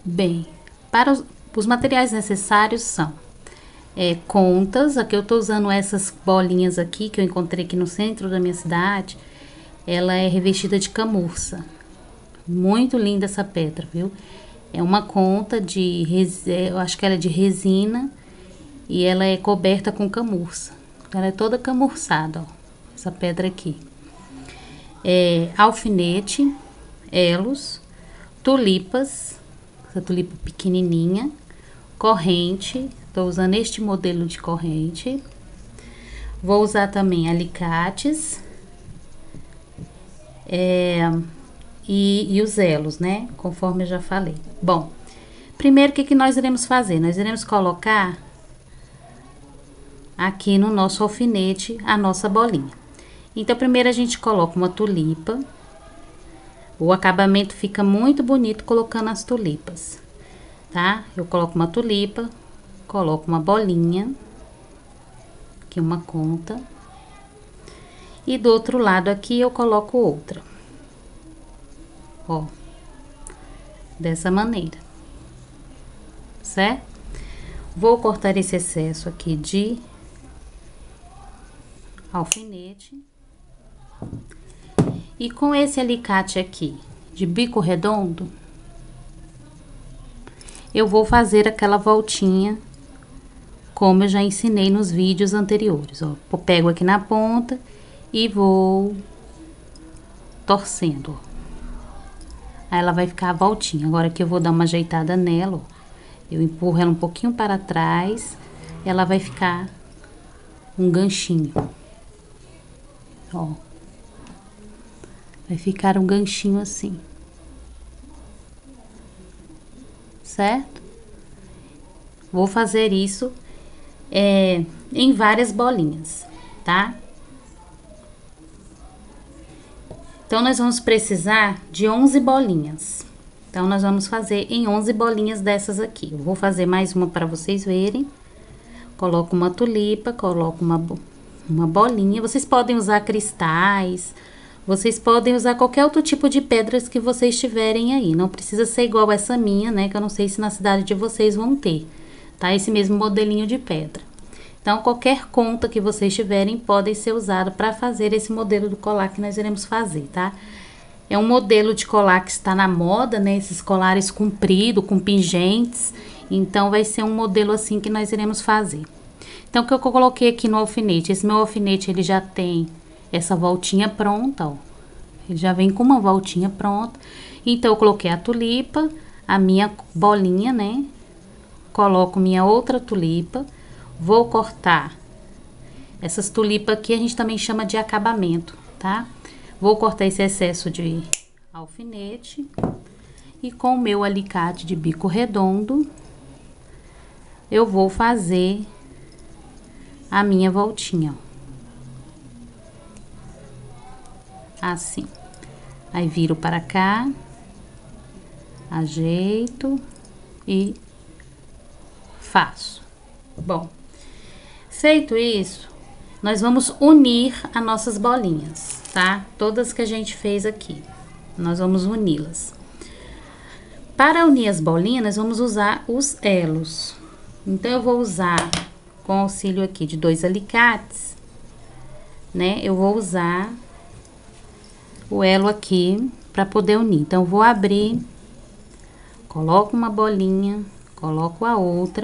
Bem, para os materiais necessários são contas. Aqui eu tô usando essas bolinhas aqui que eu encontrei aqui no centro da minha cidade. Ela é revestida de camurça. Muito linda essa pedra, viu? É uma conta de, eu acho que ela é de resina e ela é coberta com camurça. Ela é toda camurçada, ó, essa pedra aqui. Alfinete, elos, tulipas, essa tulipa pequenininha, corrente, tô usando este modelo de corrente. Vou usar também alicates, e os elos, né? Conforme eu já falei. Bom, primeiro o que nós iremos fazer? Nós iremos colocar aqui no nosso alfinete a nossa bolinha. Então, primeiro a gente coloca uma tulipa. O acabamento fica muito bonito colocando as tulipas, tá? Eu coloco uma tulipa, coloco uma bolinha, aqui uma conta. E do outro lado aqui eu coloco outra. Ó, dessa maneira, certo? Vou cortar esse excesso aqui de alfinete. E com esse alicate aqui de bico redondo, eu vou fazer aquela voltinha como eu já ensinei nos vídeos anteriores, ó. Eu pego aqui na ponta e vou torcendo, ó. Aí ela vai ficar a voltinha. Agora que eu vou dar uma ajeitada nela, ó, eu empurro ela um pouquinho para trás, ela vai ficar um ganchinho, ó. Vai ficar um ganchinho assim, certo? Vou fazer isso em várias bolinhas, tá? Então, nós vamos precisar de 11 bolinhas. Então, nós vamos fazer em 11 bolinhas dessas aqui. Eu vou fazer mais uma para vocês verem. Coloco uma tulipa, coloco uma bolinha. Vocês podem usar cristais, vocês podem usar qualquer outro tipo de pedras que vocês tiverem aí. Não precisa ser igual essa minha, né? Que eu não sei se na cidade de vocês vão ter, tá? Esse mesmo modelinho de pedra. Então, qualquer conta que vocês tiverem podem ser usado para fazer esse modelo do colar que nós iremos fazer, tá? É um modelo de colar que está na moda, né? Esses colares compridos, com pingentes. Então, vai ser um modelo assim que nós iremos fazer. Então, o que eu coloquei aqui no alfinete? Esse meu alfinete, ele já tem essa voltinha pronta, ó. Ele já vem com uma voltinha pronta. Então, eu coloquei a tulipa, a minha bolinha, né? Coloco minha outra tulipa. Vou cortar essas tulipas aqui, a gente também chama de acabamento, tá? Vou cortar esse excesso de alfinete e com o meu alicate de bico redondo, eu vou fazer a minha voltinha, ó. Assim. Aí viro para cá, ajeito e faço. Bom, feito isso, nós vamos unir as nossas bolinhas, tá? Todas que a gente fez aqui, nós vamos uni-las. Para unir as bolinhas, nós vamos usar os elos. Então, eu vou usar, com auxílio aqui de 2 alicates, né? Eu vou usar o elo aqui para poder unir. Então, eu vou abrir, coloco uma bolinha, coloco a outra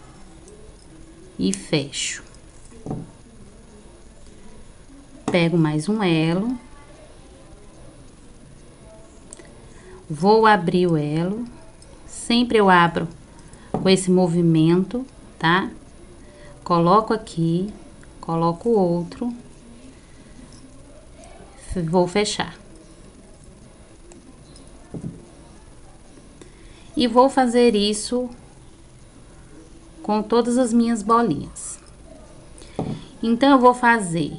e fecho. Pego mais um elo, vou abrir o elo, sempre eu abro com esse movimento, tá? Coloco aqui, coloco o outro, vou fechar. E vou fazer isso com todas as minhas bolinhas. Então, eu vou fazer,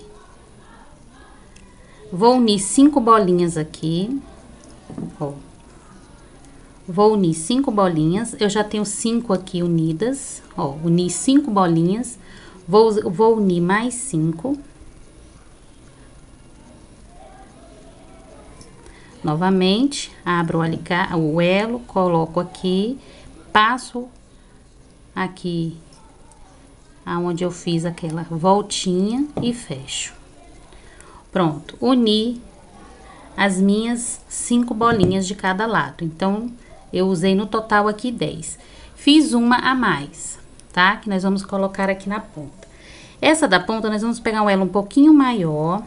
vou unir 5 bolinhas aqui, ó. Vou unir 5 bolinhas, eu já tenho 5 aqui unidas, ó, uni 5 bolinhas, vou unir mais 5. Novamente, abro o elo, coloco aqui, passo aqui aonde eu fiz aquela voltinha e fecho. Pronto, uni as minhas 5 bolinhas de cada lado. Então, eu usei no total aqui 10. Fiz uma a mais, tá? Que nós vamos colocar aqui na ponta. Essa da ponta, nós vamos pegar um elo um pouquinho maior.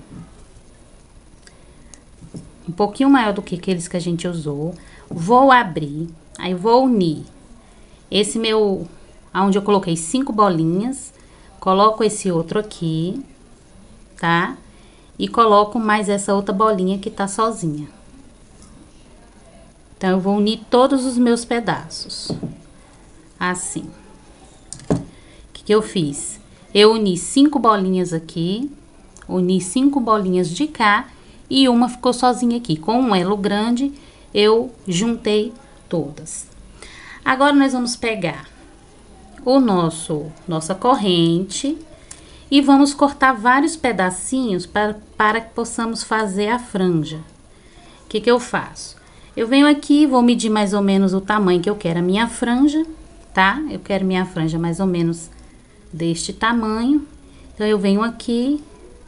Um pouquinho maior do que aqueles que a gente usou. Vou abrir, aí vou unir esse meu, aonde eu coloquei 5 bolinhas. Coloco esse outro aqui, tá? E coloco mais essa outra bolinha que tá sozinha. Então, eu vou unir todos os meus pedaços. Assim. O que eu fiz? Eu uni 5 bolinhas aqui, uni 5 bolinhas de cá e uma ficou sozinha aqui. Com um elo grande, eu juntei todas. Agora, nós vamos pegar o nossa corrente e vamos cortar vários pedacinhos para que possamos fazer a franja. O que eu faço? Eu venho aqui, vou medir mais ou menos o tamanho que eu quero a minha franja, tá? Eu quero minha franja mais ou menos deste tamanho. Então, eu venho aqui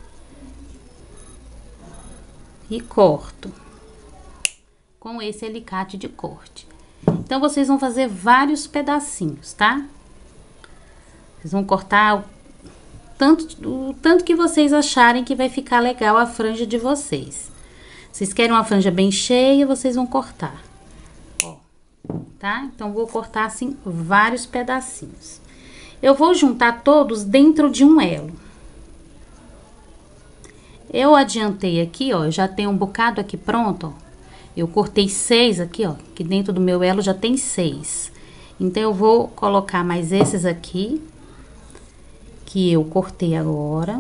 e corto com esse alicate de corte. Então, vocês vão fazer vários pedacinhos, tá? Vocês vão cortar o tanto que vocês acharem que vai ficar legal a franja de vocês. Vocês querem uma franja bem cheia, vocês vão cortar, ó, tá? Então, vou cortar assim vários pedacinhos. Eu vou juntar todos dentro de um elo. Eu adiantei aqui, ó, eu já tenho um bocado aqui pronto, ó. Eu cortei 6 aqui, ó, que dentro do meu elo já tem 6. Então, eu vou colocar mais esses aqui, que eu cortei agora.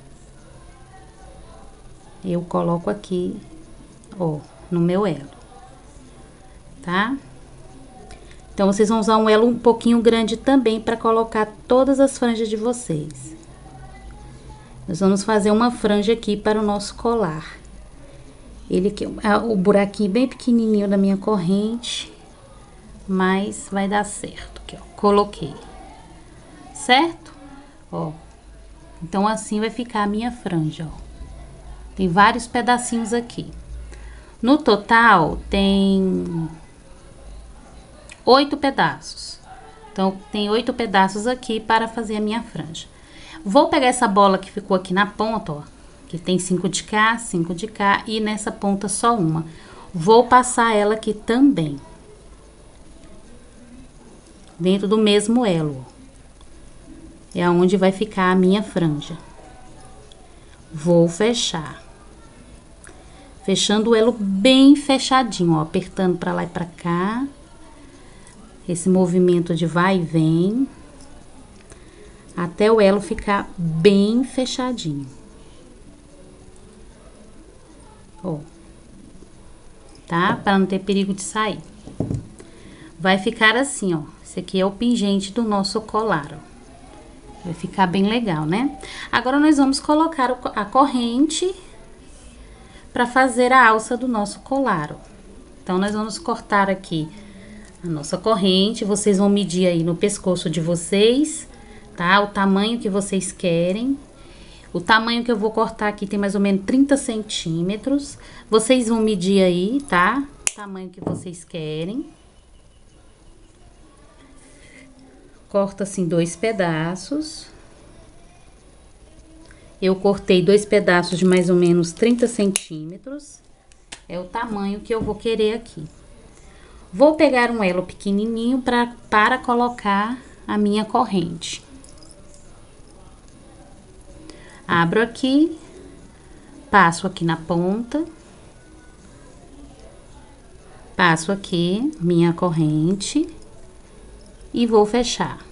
Eu coloco aqui, ó, no meu elo, tá? Então, vocês vão usar um elo um pouquinho grande também para colocar todas as franjas de vocês. Nós vamos fazer uma franja aqui para o nosso colar. Ele aqui, o buraquinho bem pequenininho da minha corrente, mas vai dar certo, aqui, ó, coloquei, certo? Ó, então assim vai ficar a minha franja, ó. Tem vários pedacinhos aqui. No total, tem 8 pedaços. Então, tem 8 pedaços aqui para fazer a minha franja. Vou pegar essa bola que ficou aqui na ponta, ó, que tem 5 de cá, 5 de cá, e nessa ponta só uma. Vou passar ela aqui também, dentro do mesmo elo. É aonde vai ficar a minha franja. Vou fechar. Fechando o elo bem fechadinho, ó, apertando pra lá e pra cá. Esse movimento de vai e vem, até o elo ficar bem fechadinho. Ó, tá? Para não ter perigo de sair. Vai ficar assim, ó. Esse aqui é o pingente do nosso colar, ó. Vai ficar bem legal, né? Agora, nós vamos colocar a corrente para fazer a alça do nosso colar, ó. Então, nós vamos cortar aqui a nossa corrente. Vocês vão medir aí no pescoço de vocês, tá? O tamanho que vocês querem. O tamanho que eu vou cortar aqui tem mais ou menos 30 centímetros. Vocês vão medir aí, tá? O tamanho que vocês querem. Corta assim 2 pedaços. Eu cortei 2 pedaços de mais ou menos 30 centímetros. É o tamanho que eu vou querer aqui. Vou pegar um elo pequenininho para colocar a minha corrente. Abro aqui, passo aqui na ponta, passo aqui minha corrente e vou fechar.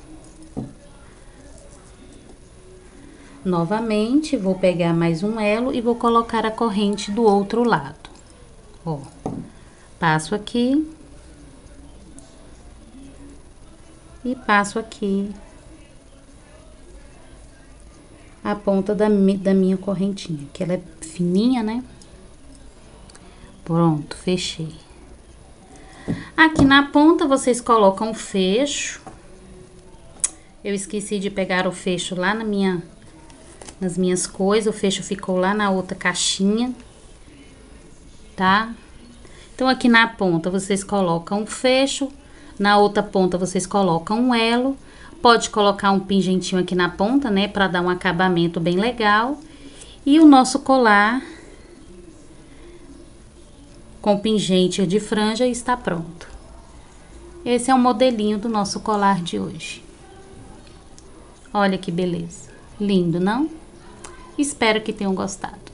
Novamente, vou pegar mais um elo e vou colocar a corrente do outro lado. Ó, passo aqui e passo aqui a ponta da minha correntinha, que ela é fininha, né? Pronto, fechei. Aqui na ponta vocês colocam o fecho. Eu esqueci de pegar o fecho lá nas minhas coisas. O fecho ficou lá na outra caixinha, tá? Então, aqui na ponta vocês colocam o fecho. Na outra ponta vocês colocam um elo. Pode colocar um pingentinho aqui na ponta, né? Pra dar um acabamento bem legal. E o nosso colar com pingente de franja está pronto. Esse é o modelinho do nosso colar de hoje. Olha que beleza. Lindo, não? Espero que tenham gostado.